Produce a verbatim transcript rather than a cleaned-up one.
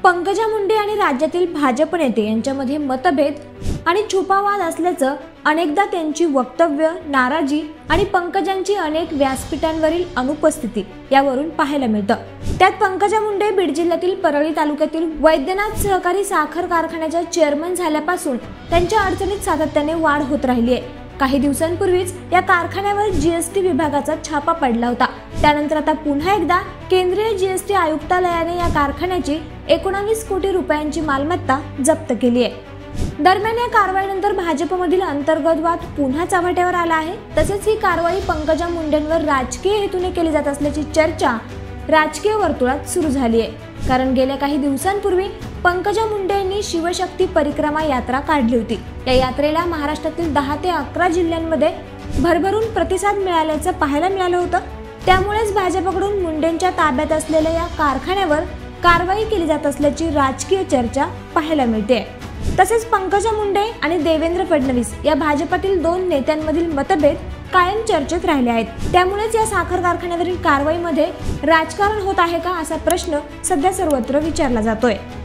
पंकजा मुंडे आणि राज्यातील भाजप नेते यांच्यामध्ये मतभेद आणि छुपावाद असल्याचं अनेकदा त्यांची वक्तव्य, नाराजी आणि पंकजांची अनेक व्यासपीठांवरील अनुपस्थिती यावरून पाहायला मिळतं। त्यात पंकजा मुंडे बीड जिल्ह्यातील परळी तालुक्यातील वैद्यनाथ सहकारी साखर कारखान्याच्या चेअरमन झाल्यापासून त्यांच्या अडचणीत सातत्याने वाढ होत राहिली आहे। काही दिवसांपूर्वीच या कारखान्यावर जीएसटी विभागाचा छापा पडला होता। त्यानंतर आता पुन्हा एकदा केंद्रीय जीएसटी आयुक्तालयाने या कारखान्याची एकोणावीस कोटी रुपयांची मालमत्ता जप्त केली आहे। दरम्यान या कारवाईनंतर भाजपमधील अंतर्गत वाद पुन्हा चव्हाट्यावर आला आहे। तसेच ही कारवाई पंकजा मुंडेंवर राजकीय हेतूने केली जात असल्याची चर्चा राजकीय वर्तुळात सुरू झाली आहे। कारण गेल्या काही दिवसांपूर्वी पंकजा मुंडे यांनी शिवशक्ती परिक्रमा यात्रा काढली होती। या यात्रेला महाराष्ट्रातील दहा ते अकरा जिल्ह्यांमध्ये भरभरून प्रतिसाद मिळाल्याचं पाहायला मिळालं होतं। त्यामुळेच भाजपकडून मुंडेंच्या ताब्यात असलेल्या या कारखान्यावर कारवाई केली जात असल्याची राजकीय चर्चा पाहायला मिळते। तसेच पंकजा मुंडे आणि देवेंद्र फडणवीस या भाजपातील दोन नेत्यांमधील मतभेद कायम चर्चेत राहिले आहेत। त्यामुळेच या साखर कारखान्यावरील कारवाईमध्ये राजकारण होत आहे का असा प्रश्न सध्या सर्वत्र विचारला जातोय।